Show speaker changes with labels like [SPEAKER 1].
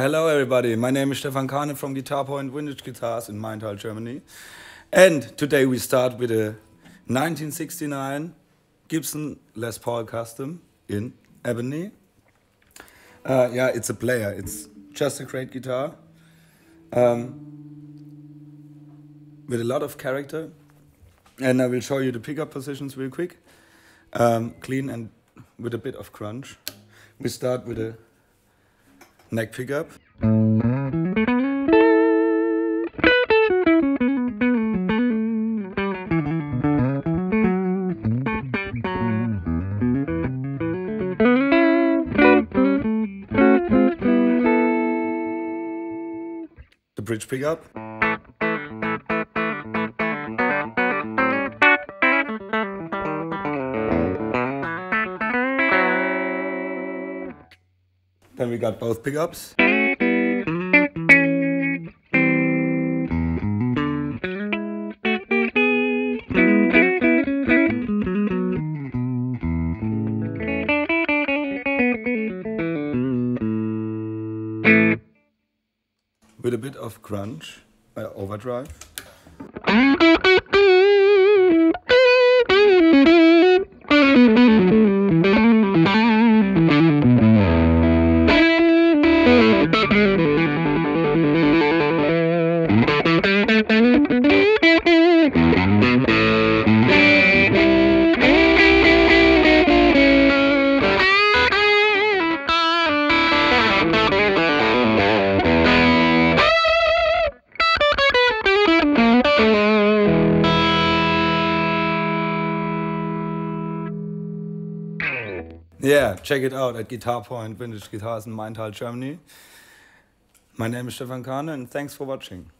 [SPEAKER 1] Hello everybody, my name is Stefan Kahne from GuitarPoint Vintage Guitars in Maintal, Germany. And today we start with a 1969 Gibson Les Paul Custom in Ebony. Yeah, it's a player, it's just a great guitar with a lot of character. And I will show you the pickup positions real quick. Clean and with a bit of crunch. We start with a neck pickup. The bridge pickup. Then we got both pickups. With a bit of crunch, overdrive. Yeah, check it out at GuitarPoint Vintage Guitars in Maintal, Germany. My name is Stefan Kahne and thanks for watching.